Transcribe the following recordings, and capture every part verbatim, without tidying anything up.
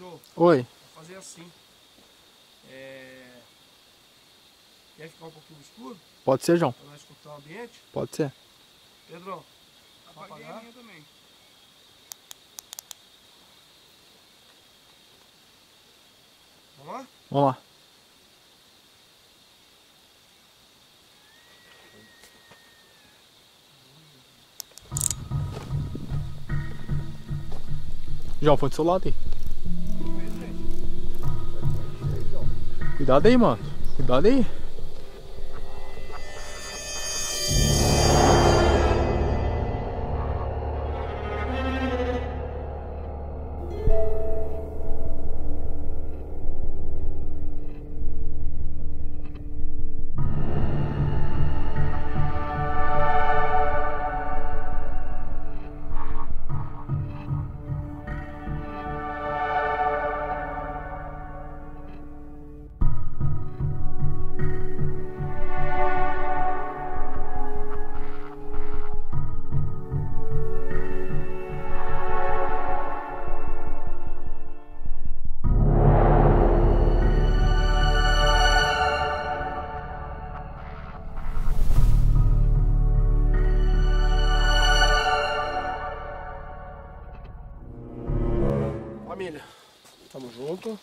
João. Oi. Vou fazer assim. É... Quer ficar um pouquinho escuro? Pode ser, João. Pra nós escutar o ambiente? Pode ser. Pedrão, apaguei a minha também. Vamos lá? Vamos lá. João, põe do seu lado aí. Cuidado aí, mano. Cuidado aí. Família, tamo junto.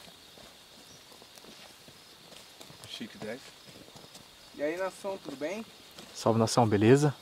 Chique dez. E aí, nação, tudo bem? Salve, nação, beleza?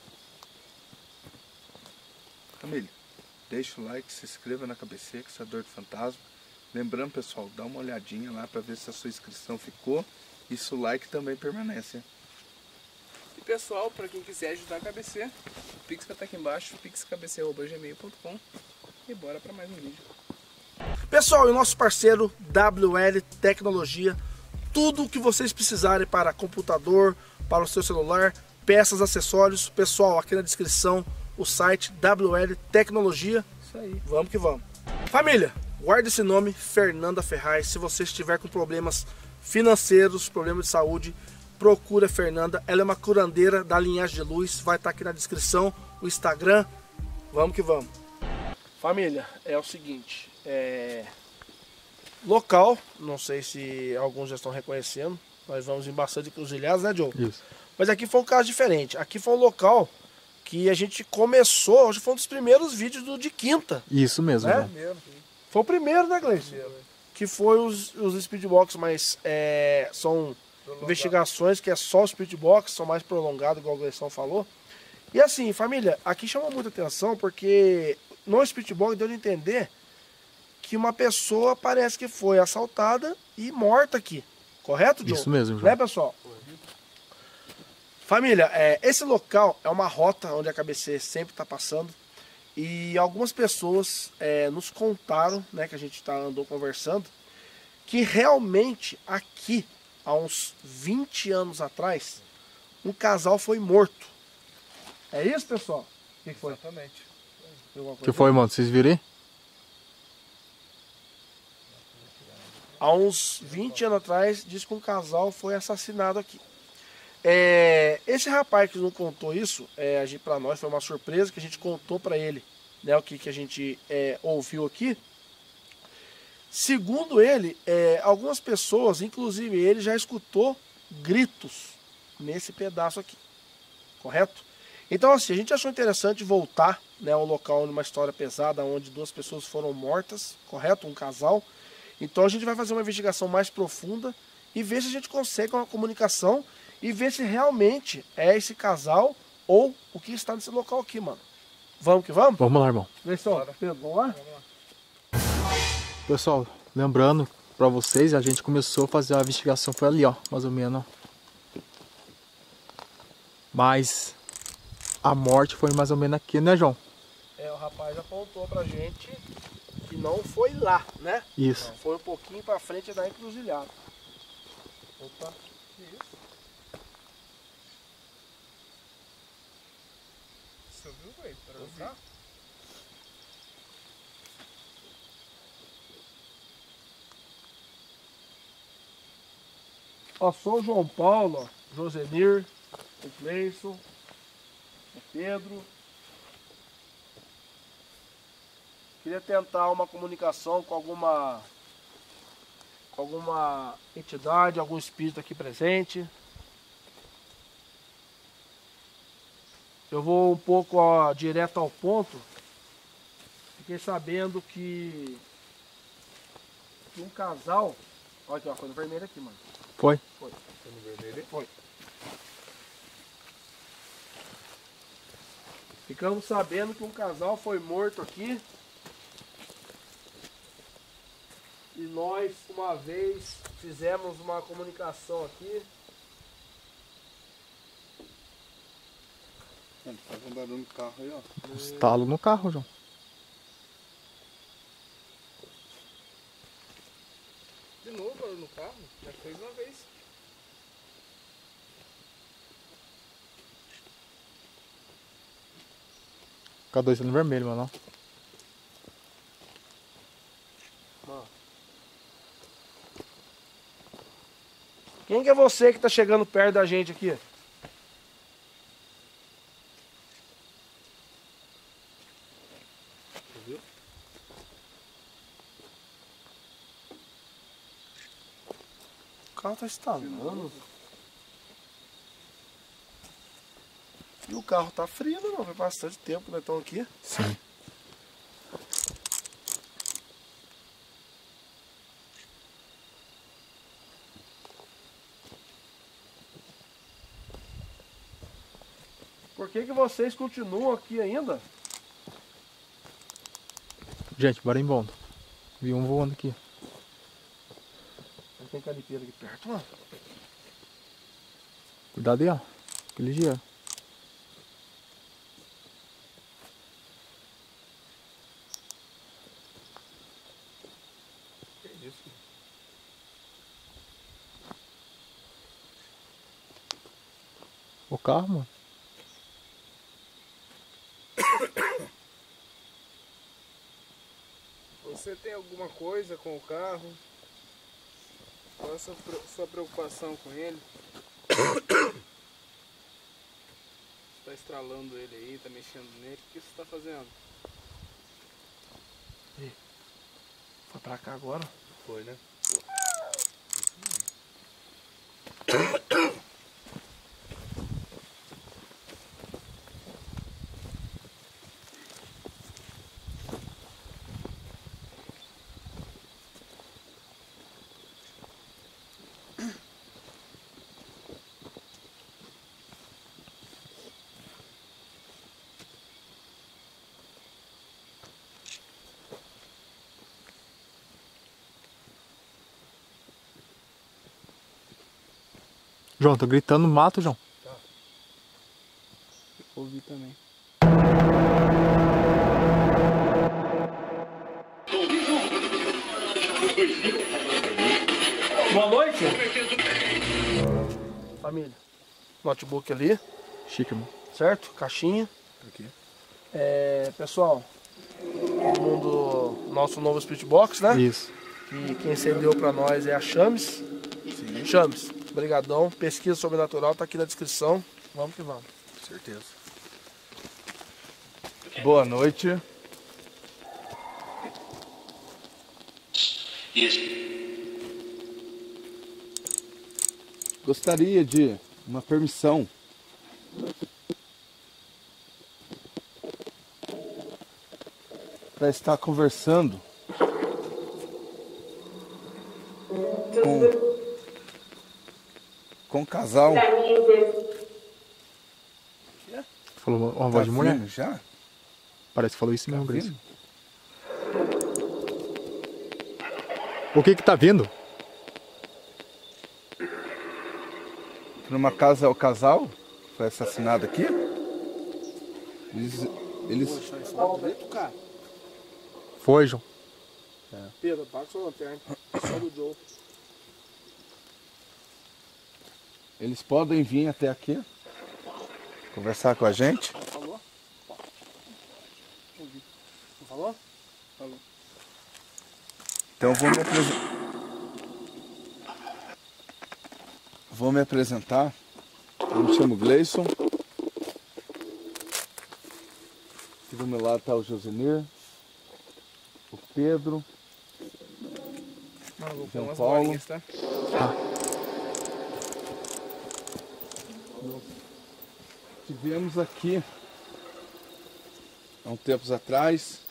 Família, deixa o like, se inscreva na Cabeça Caçador de Fantasma. Lembrando, pessoal, dá uma olhadinha lá pra ver se a sua inscrição ficou e se o like também permanece. Hein? E pessoal, pra quem quiser ajudar a K B C, o Pix vai estar aqui embaixo, pix k b c arroba gmail ponto com. E bora pra mais um vídeo. Pessoal, e o nosso parceiro W L Tecnologia, tudo o que vocês precisarem para computador, para o seu celular, peças, acessórios, pessoal, aqui na descrição o site W L Tecnologia. Isso aí. Vamos que vamos. Família, guarde esse nome, Fernanda Ferraz. Se você estiver com problemas financeiros, problemas de saúde, procura a Fernanda. Ela é uma curandeira da linhagem de luz. Vai estar aqui na descrição o Instagram. Vamos que vamos. Família, é o seguinte, é... local, não sei se alguns já estão reconhecendo, nós vamos em bastante cruzilhadas, né, Joe? Isso. Mas aqui foi um caso diferente, aqui foi um local que a gente começou, hoje foi um dos primeiros vídeos do de quinta. Isso mesmo, né? João. Primeiro. Foi o primeiro, né, Gleice? Que foi os, os speedbox, mas é, são Prolongado. investigações que é só o speedbox, são mais prolongados, igual o Gleison falou. E assim, família, aqui chama muita atenção porque no speedbox deu de entender que uma pessoa parece que foi assaltada e morta aqui. Correto, Joe? Isso mesmo, João. Né, pessoal? Família, é, esse local é uma rota onde a K B C sempre está passando. E algumas pessoas é, nos contaram, né, que a gente tá, andou conversando, que realmente aqui, há uns vinte anos atrás, um casal foi morto. É isso, pessoal? O que, que foi? Exatamente. O que foi, mano? Vocês viram aí? Há uns vinte anos atrás, diz que um casal foi assassinado aqui. É, esse rapaz que nos contou isso, é, para nós foi uma surpresa, que a gente contou para ele, né, o que, que a gente é, ouviu aqui. Segundo ele, é, algumas pessoas, inclusive ele, já escutou gritos nesse pedaço aqui, correto? Então assim, a gente achou interessante voltar, né, ao local onde uma história pesada, onde duas pessoas foram mortas, correto? Um casal. Então a gente vai fazer uma investigação mais profunda e ver se a gente consegue uma comunicação e ver se realmente é esse casal ou o que está nesse local aqui, mano. Vamos que vamos? Vamos lá, irmão. Pessoal, vamos lá? Pessoal, lembrando pra vocês, a gente começou a fazer a investigação, foi ali, ó, mais ou menos. Mas a morte foi mais ou menos aqui, né, João? É, o rapaz apontou pra gente que não foi lá, né? Isso. Não, foi um pouquinho pra frente da encruzilhada. Opa, que isso? Você ouviu, velho? Para buscar? Ó, sou o João Paulo, ó, Josenir, o Gleison, o Pedro. Queria tentar uma comunicação com alguma, com alguma entidade, algum espírito aqui presente. Eu vou um pouco ó, direto ao ponto. Fiquei sabendo que, que um casal... Olha aqui, uma coisa vermelha aqui, mano. Foi? Foi. Foi no vermelho? Foi. Ficamos sabendo que um casal foi morto aqui. E nós, uma vez, fizemos uma comunicação aqui. Mano, faz um barulho no carro aí, ó. Estalo no carro, João. De novo barulho no carro? Já fez uma vez. K dois no vermelho, mano. Ó. Quem que é você que tá chegando perto da gente aqui? Viu? O carro tá estalando. E o carro tá frio, não? Faz bastante tempo que nós estamos aqui. Sim. Por que que vocês continuam aqui ainda? Gente, bora embora. Vi um voando aqui. Tem caripeiro aqui perto, mano. Cuidado aí, ó. Aquele dia. Que isso? O carro, mano. Você tem alguma coisa com o carro? Qual é a sua, pre- sua preocupação com ele? Você tá estralando ele aí, tá mexendo nele, o que você tá fazendo? Foi pra cá agora. Foi, né? João, tô gritando no mato, João. Ouvi também. Boa noite. Família. Notebook ali, Chique, mano. certo? Caixinha. Aqui. É, pessoal, todo mundo, nosso novo Spirit Box, né? Isso. Que quem cedeu pra nós é a Chames. Sim. Chames, brigadão. Pesquisa sobrenatural tá aqui na descrição. Vamos que vamos. Com certeza. Boa noite. Gostaria de uma permissão para estar conversando com, com um casal. Falou uma Tá voz de mulher? vindo já? Parece que falou isso mesmo, Tá Grace. vindo? O que que tá vindo? Numa casa, o casal foi assassinado aqui. Eles, eles Poxa, isso é bonito, cara. Foi, João. Pedro, apaga sua lanterna. Só do Joe. Eles podem vir até aqui conversar com a gente. Falou? Ouvi. Não falou? Falou. Então eu vou me apresentar. Vou me apresentar. Eu me chamo Gleison. Aqui do meu lado está o Josenir. Pedro. Não, vou pôr João umas Paulo. bolinhas, tá? Tivemos aqui há um tempos atrás,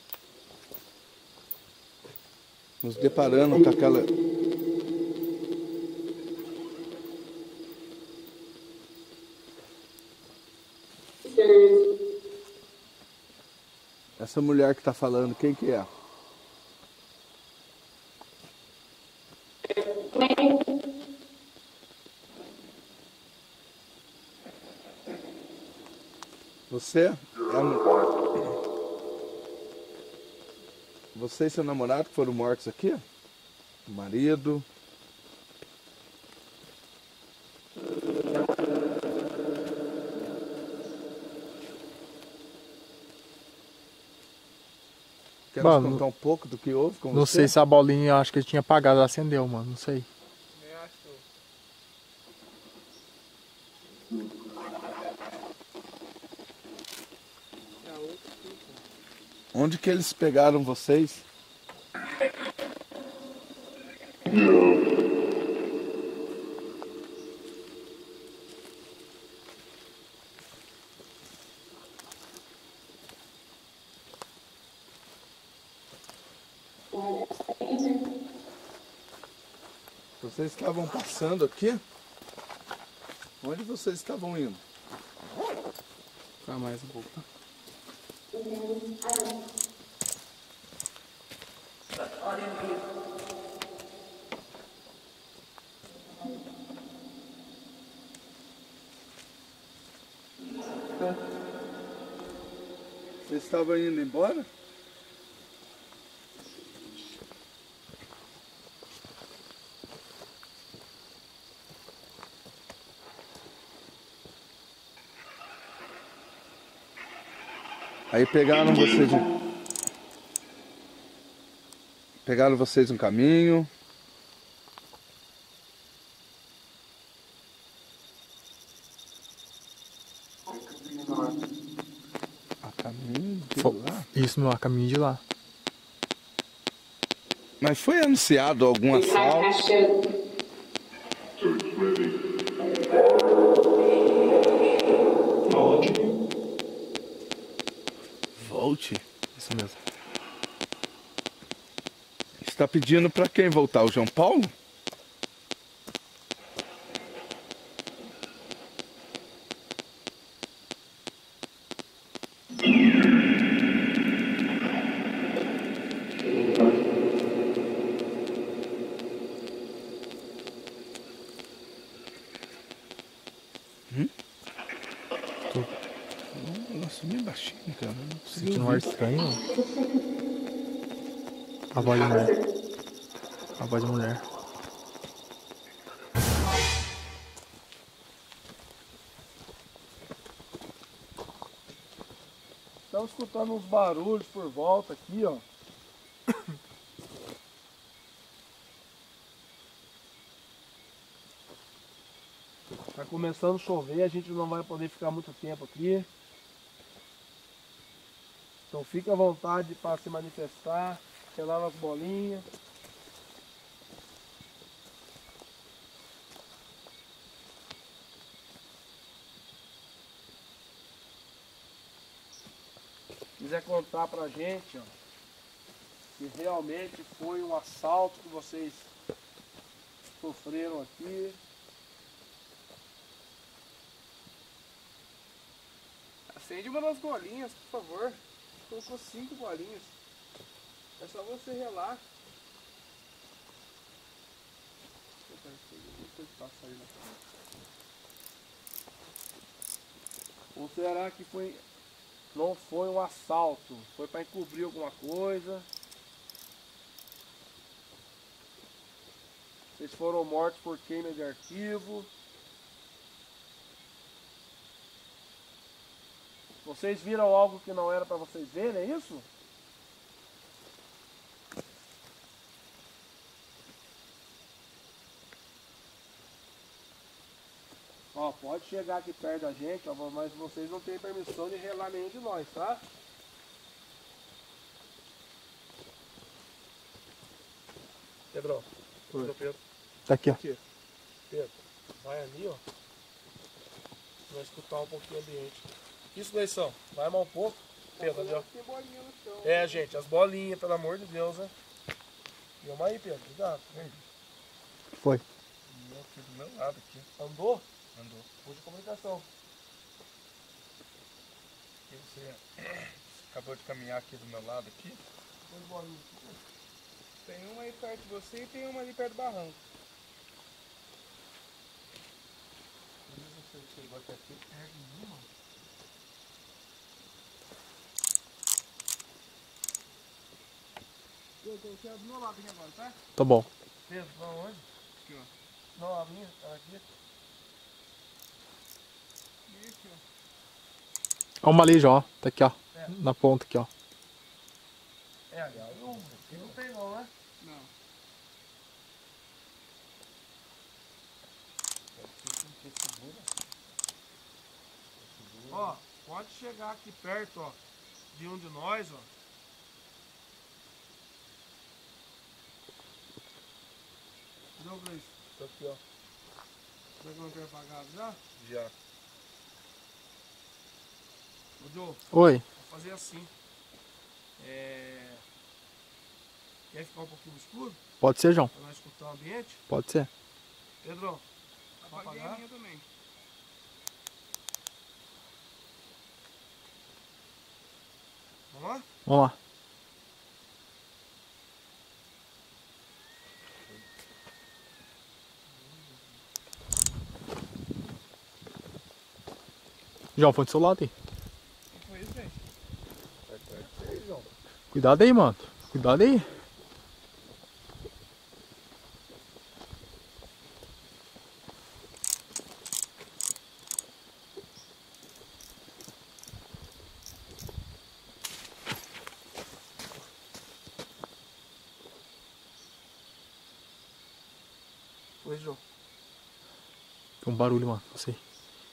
nos deparando com aquela essa mulher que está falando, quem que é? Você? É a... Você e seu namorado que foram mortos aqui? O marido? Quer nos Mano, contar um pouco do que houve com Não você? sei se a bolinha, eu acho que ele tinha apagado, ela acendeu, mano. Não sei. Eu acho. É a outra aqui, pô. Onde que eles pegaram vocês? Vocês estavam passando aqui? Onde vocês estavam indo? Ficar mais um pouco, tá? Vocês estavam indo embora? Aí pegaram vocês um... Pegaram vocês um caminho. A caminho de Fo- lá? Isso, meu, a caminho de lá. Mas foi anunciado algum assalto? Volte. Isso mesmo. Está pedindo para quem voltar? O João Paulo? Hum? Tô Nossa, bem baixinho, cara. Não consigo sentindo um ar ouvir. estranho. A voz de mulher. A voz de mulher. Estamos escutando uns barulhos por volta aqui, ó. Tá começando a chover, a gente não vai poder ficar muito tempo aqui. Então fica à vontade para se manifestar, pelar nas bolinhas. Quiser contar pra gente, ó, se realmente foi um assalto que vocês sofreram aqui. Acende uma das bolinhas, por favor. Colocou cinco bolinhas. É só você relar. Depois passa aí na frente. Ou será que foi, não foi um assalto? Foi para encobrir alguma coisa? Vocês foram mortos por queima de arquivo? Vocês viram algo que não era para vocês verem, é isso? Ó, pode chegar aqui perto da gente, ó, mas vocês não têm permissão de relar nenhum de nós, tá? Pedrão, Pedro, Pedro. Tá aqui, ó. Aqui. Pedro, vai ali, ó. Vai escutar um pouquinho o ambiente. Isso, Leição, vai mais um pouco. Pedro, ali, ó. Tem bolinha no chão. É, gente, as bolinhas, pelo amor de Deus, né? Vamos aí, Pedro, cuidado. Vem. Foi. E aqui do meu lado aqui. Andou? Andou. Puxa comunicação. E você acabou de caminhar aqui do meu lado aqui. Põe bolinha. Tem uma aí perto de você e tem uma ali perto do barranco. Você chegou até aqui perto de mim, mano. Eu coloquei ela do meu lado aqui agora, tá? Tá bom. Pedro, pra onde? Aqui, ó. Não, a minha, tá aqui. E aqui, ó. Ó uma ali já, ó. Tá aqui, ó. É. Na ponta aqui, ó. É, aliás, um. Aqui não tem não, né? Não. Ó, pode chegar aqui perto, ó, de um de nós, ó. Deu, Gleice? Tô aqui, ó. Será que não tem apagado já? Já. Ô, Joe, Oi. vou fazer assim. É... Quer ficar um pouquinho no escuro? Pode ser, João. Pra nós escutar o ambiente? Pode ser. Pedrão, dá pra Apaguei a apagar? minha também. Vamos lá? Vamos lá. João, foi do seu lado aí. O que foi isso, gente? Cuidado aí, mano. Cuidado aí. Oi, João. Tem um barulho, mano. Não sei.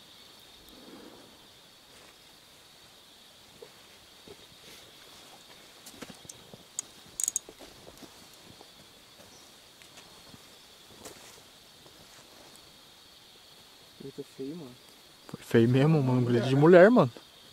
Grito feio, mano. Foi feio mesmo, mano. Um grito de mulher, mano.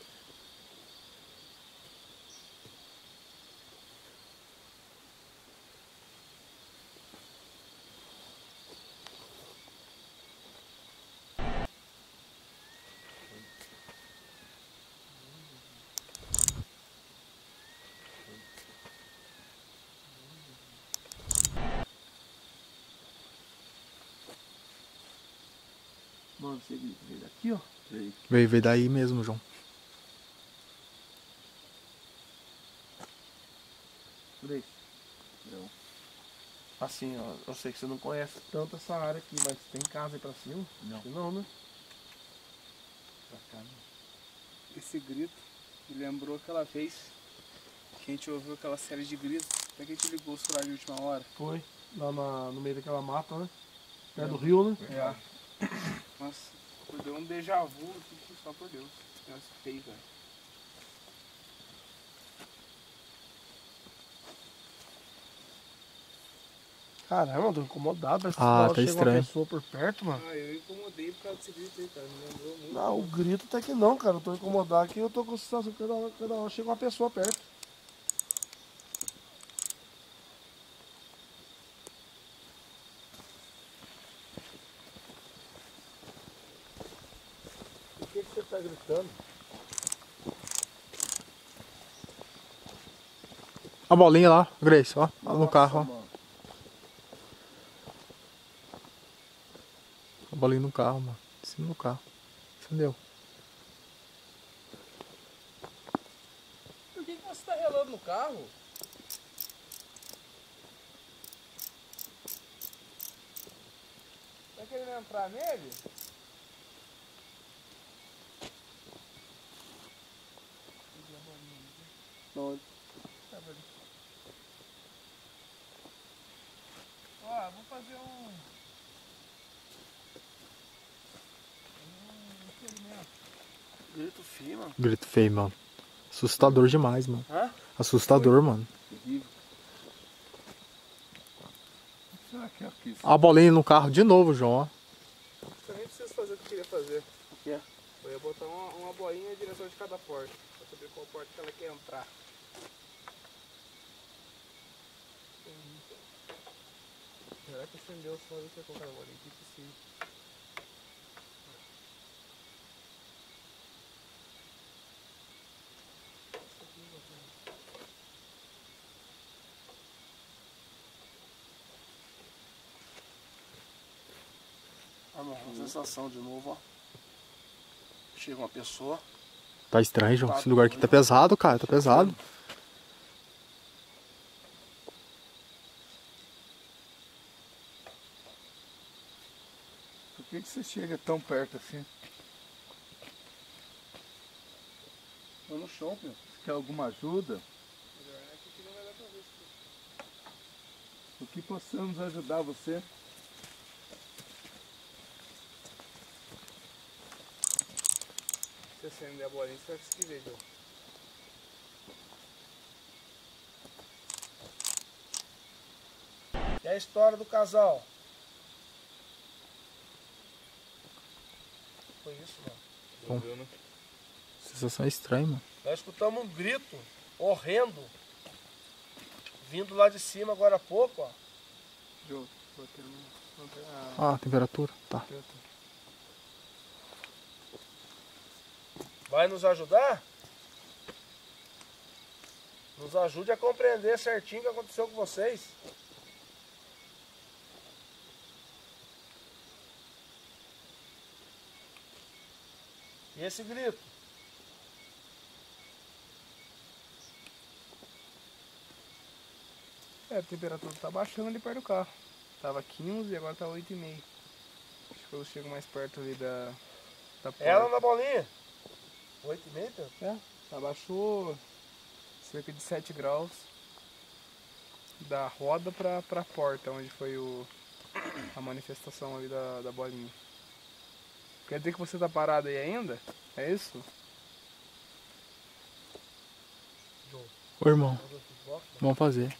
Mano, você veio daqui, ó. Veio. Veio, veio daí mesmo, João. Gleice. Não. Assim, ó, eu sei que você não conhece tanto essa área aqui, mas tem casa aí pra cima? Não. Acho que não, né? Pra cá, né? Esse grito me lembrou aquela vez que a gente ouviu aquela série de gritos. Até que a gente ligou o celular de última hora. Foi. Lá na- no meio daquela mata, né? Perto do rio, né? É. Nossa, deu um déjà vu aqui, só por Deus. Negócio feio, velho. Caramba, eu tô incomodado. Parece que Ah, na hora tá chega estranho. uma pessoa por perto, mano. Ah, eu incomodei por causa desse grito aí, cara. Me lembrou muito. Não, o grito até que não, cara. Eu tô incomodado aqui, eu tô com a sensação que cada hora, cada hora chega uma pessoa perto. Por que, que você tá gritando? A bolinha lá, Grace, ó. Lá no carro, ó. Mano. A bolinha no carro, mano. Em cima do carro. Entendeu? Por que, que você tá relando no carro? Tá querendo entrar nele? Não, Ó, vou fazer um... Um experimento. grito feio, mano. Grito feio, mano. Assustador demais, mano. Hã? Assustador, mano. Terrível. será que é aqui? A bolinha no carro de novo, João, ó. Eu nem preciso fazer o que eu queria fazer. O que é? Eu ia botar uma, uma bolinha na direção de cada porta. Pra saber qual porta que ela quer entrar. Será que acendeu só você colocar a bolinha aqui? Sim. Ah, não, uma sensação de novo, ó. Chega uma pessoa. Tá estranho, João. Esse lugar aqui tá pesado, cara. Tá pesado. Por que, que você chega tão perto assim? Tô no chão, meu. Você quer alguma ajuda? O que possamos ajudar você? Se acender a bolinha, você vai conseguir ver, João. E a história do casal? Foi isso, mano. Viu, né? Sensação estranha, mano. Nós escutamos um grito horrendo vindo lá de cima agora há pouco, ó. João, botei no... botei a... Ah, a temperatura. Tá. Vai nos ajudar? Nos ajude a compreender certinho o que aconteceu com vocês. E esse grito? É, a temperatura tá baixando ali perto do carro. Tava quinze e agora tá oito e meio. Acho que eu chego mais perto ali da, da porta. Ela na bolinha? oito e meio, Pedro? É, abaixou cerca de sete graus da roda pra, pra porta, onde foi o, a manifestação ali da, da bolinha. Quer dizer que você tá parado aí ainda? É isso? Ô, irmão. Vamos fazer.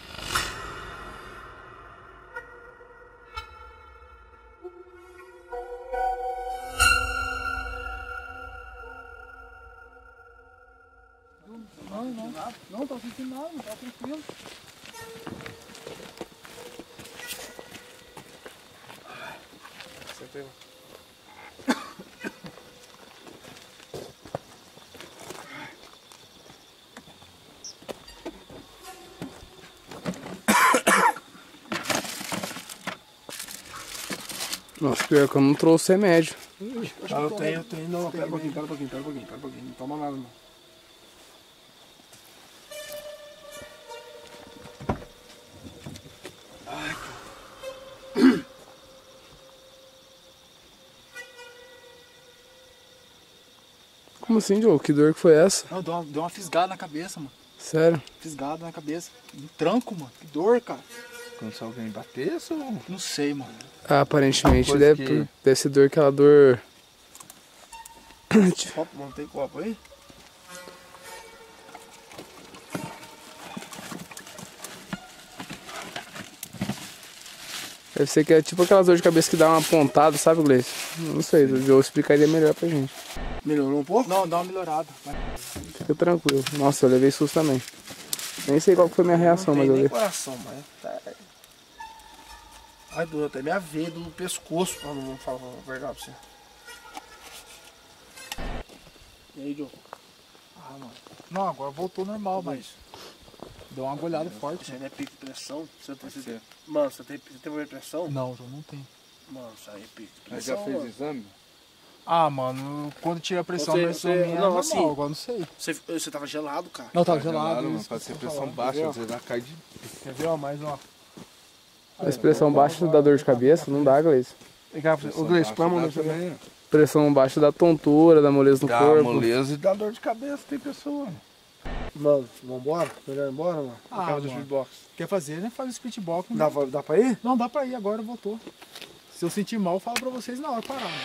Não, não, não, tá sentindo nada, não tá tranquilo. Senta aí. Nossa, pior que eu não trouxe remédio. Ah, eu tenho, eu tenho. Não, pera um pouquinho, pera um pouquinho, pera um pouquinho, pera um pouquinho. Não toma nada, não. Como assim, Joe? Que dor que foi essa? Não, deu uma, deu uma fisgada na cabeça, mano. Sério? Fisgada na cabeça. Um tranco, mano. Que dor, cara. Quando se alguém batesse ou... Não sei, mano. Ah, aparentemente Coisa deve, que- deve ser dor, aquela dor. Copo, não tem copo aí? Deve ser que é tipo aquelas dor de cabeça que dá uma pontada, sabe, Gleice? Não sei, o Joe explicaria melhor pra gente. Melhorou um pouco? Não, dá uma melhorada. Fica tranquilo. Nossa, eu levei susto também. Nem sei qual que foi a minha reação, Não mas tem eu nem levei. coração, mas tá... Ai, doeu até minha veia do pescoço, pra não falar a verdade pra você. E aí, Joe? Ah, mano. Não, agora voltou normal, mas deu uma agulhada forte. Isso aí não é pico de pressão? Você tem, Pode você, ser. mano, você, tem, você teve pressão? Não, João, não tem. Mano, isso aí é pico de Mas pressão, já fez mano. exame? Ah, mano, quando tira a pressão, Você- a pressão você- minha é não, normal, assim- agora não sei. Você, você tava gelado, cara. Não, tava Tá gelado. mano, isso pode que ser eu tô pressão falando. baixa, Entendeu? às vezes ela cai de... Quer ver, ó, mais uma. A expressão baixa dá dor de cabeça? Não dá, Gleice. Vem cá, ô Gleice, põe a mão Dá na sua também, ó. Pressão baixa dá tontura, dá moleza no Dá corpo. moleza e dá dor de cabeça, tem pessoa. Mano, vambora? Melhor ir embora, mano? Ah, Eu quero fazer mano. shootbox. Quer fazer, né? Faz o speedbox. Dá, pra- dá pra ir? Não, dá pra ir, agora voltou. Se eu sentir mal, eu falo pra vocês na hora parar. Mano.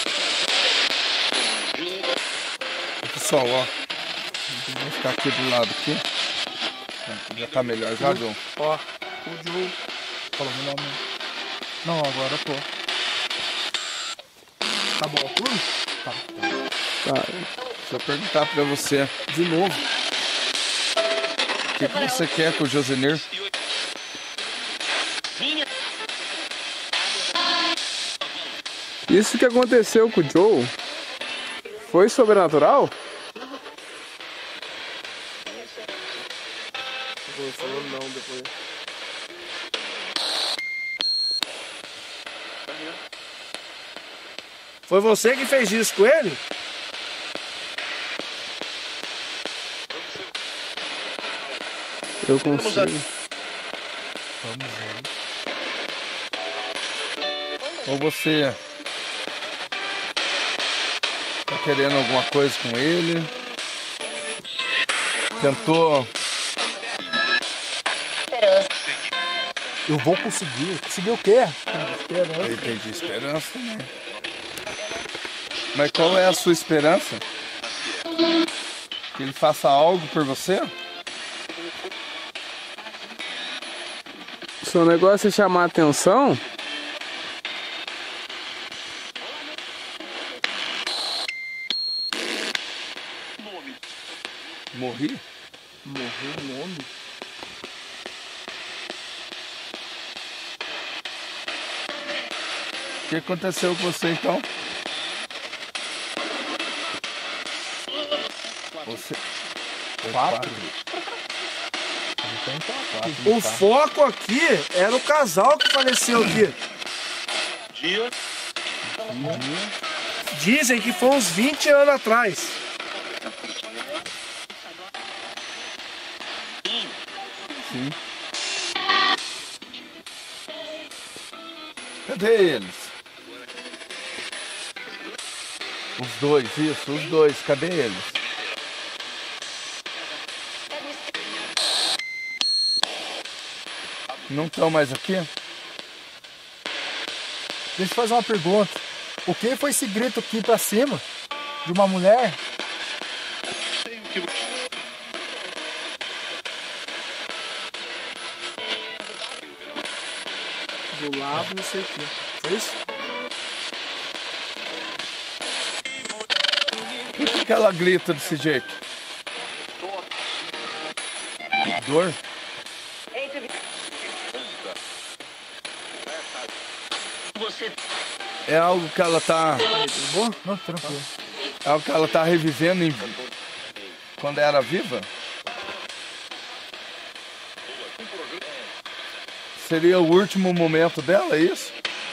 Pessoal, ó. Vamos ficar aqui do lado aqui. Já tá melhor já, João? Ó, o Joe Falou meu nome. Não, agora eu tô. Tá bom o turno? Tá. Tá, deixa eu perguntar pra você. De novo. O que, que você quer com o Josenir? Isso que aconteceu com o Joe foi sobrenatural? Vou falando não depois. Foi você que fez isso com ele? Eu consigo. Ou você tá querendo alguma coisa com ele? Tentou... Eu vou conseguir. Conseguir o quê? Eu entendi esperança também. Mas qual é a sua esperança? Que ele faça algo por você? O seu negócio é chamar a atenção? Morri? Morreu o nome? O que aconteceu com você então? Você... Quatro? O foco aqui era o casal que faleceu aqui. Dizem que foi uns vinte anos atrás. Sim. Cadê eles? Os dois, isso, os dois, cadê eles? Não estão mais aqui? Deixa eu fazer uma pergunta. O que foi esse grito aqui pra cima? De uma mulher? Do lado, não sei o que. Foi isso? Por que que ela grita desse jeito? Dor? É algo que ela tá... Não, tranquilo. É algo que ela tá revivendo em... quando era viva? Seria o último momento dela, é isso?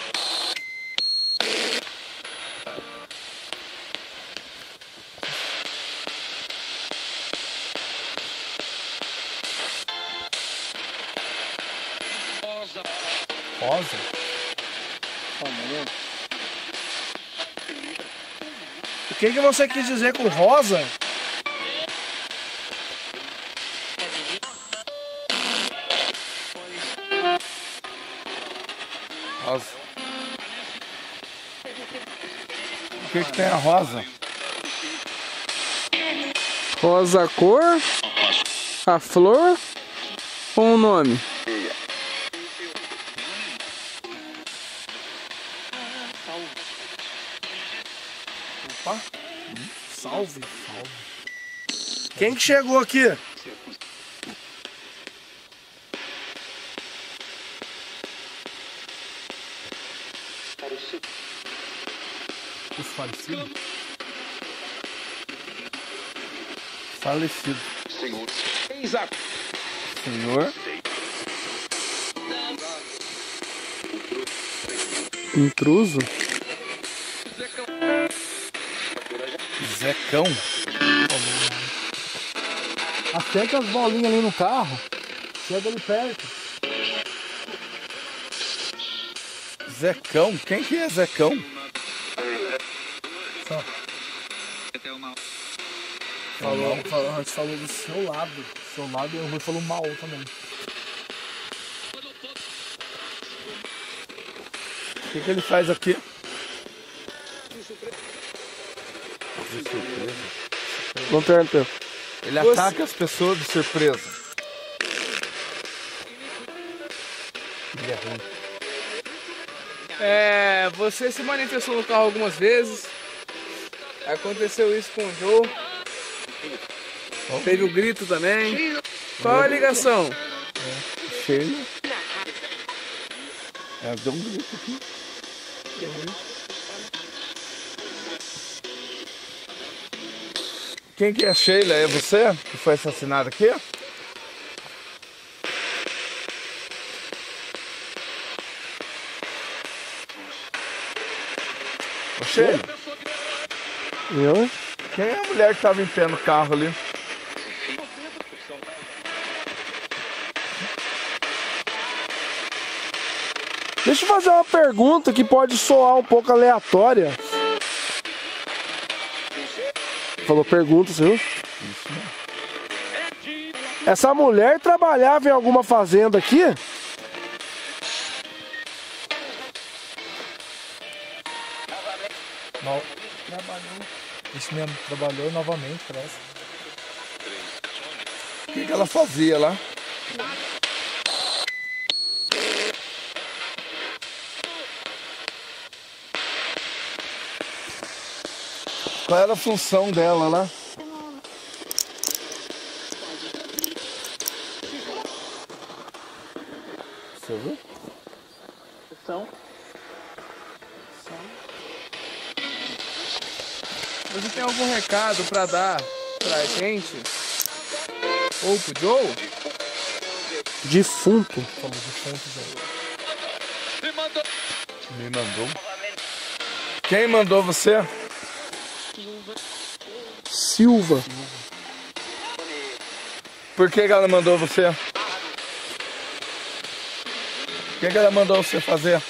Rosa? O que, que você quis dizer com rosa? Rosa. O que que tem a rosa? Rosa a cor? A flor? Ou o nome? Opa. Salve. Quem que chegou aqui? Os falecidos? Falecido. Senhor. Senhor. Intruso? Zecão. Acerta as bolinhas ali no carro. Chega ali perto. Zecão? Quem que é Zecão? Só. Falou, falou, antes falou do seu lado. Do seu lado e o Rui falou mal também. O que que ele faz aqui? Vamos perguntar. Ele Você- ataca as pessoas de surpresa. Ele é ruim. É, você se manifestou no carro algumas vezes. Aconteceu isso com o Joe. Teve o grito também. Qual é a ligação? Sheila. Ela deu um grito aqui. Quem que é a Sheila? É você que foi assassinado aqui? Ô Sheila, Eu? quem é a mulher que estava em pé no carro ali? Deixa eu fazer uma pergunta que pode soar um pouco aleatória. Falou pergunta, viu? Essa mulher trabalhava em alguma fazenda aqui? Mal. Isso mesmo, trabalhou novamente, parece. O que, que ela fazia lá? Qual era a função dela lá? Você viu? Você tem algum recado pra dar pra gente? Ou pro Joe? Defunto. Falou de fontes aí. Me mandou. Quem mandou você? Silva. Por que, que ela mandou você? O que, que ela mandou você fazer?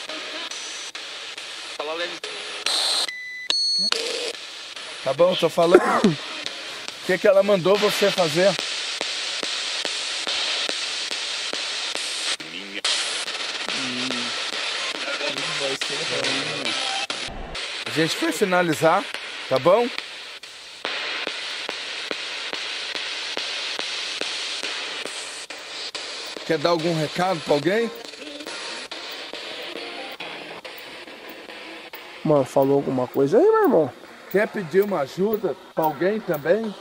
Tá bom, tô falando. O que, que ela mandou você fazer? A gente vai finalizar, tá bom? Quer dar algum recado pra alguém? Mano, falou alguma coisa aí, meu irmão? Quer pedir uma ajuda pra alguém também?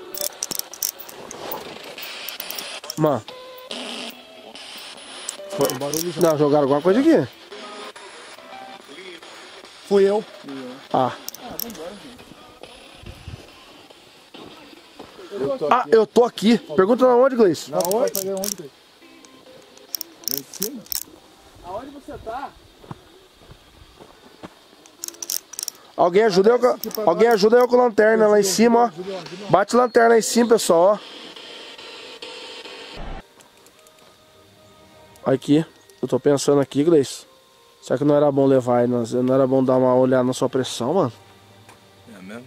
Mano. Foi um barulho já. Não, jogaram alguma coisa aqui? Fui eu. Ah. Ah, eu tô aqui. Pergunta na onde, Gleice? Na onde? Vai fazer onde, Cleiton? Em cima? Aonde você tá? Alguém ajuda eu, com- alguém ajuda eu com a lanterna lá em cima, ó. Bate lanterna aí em cima, pessoal, ó. Aqui, eu tô pensando aqui, Gleice. Será que não era bom levar aí? Não não era bom dar uma olhada na sua pressão, mano? É mesmo?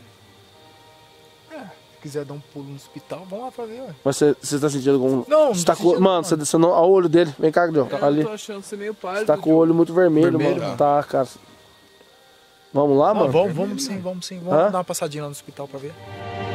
Se quiser dar um pulo no hospital, vamos lá pra ver, ué. Mas você, você tá sentindo algum... Não, não Você tá tô com... sentindo, Mano, você, você não... Olha o olho dele. Vem cá, Guilherme. Eu Ali. tô achando você meio pálido. Você tá com o olho muito vermelho, Vermelho, mano. mano. Tá, cara. Vamos lá, Não, mano? vamos, vamos sim, vamos sim. Vamos Hã? dar uma passadinha lá no hospital pra ver.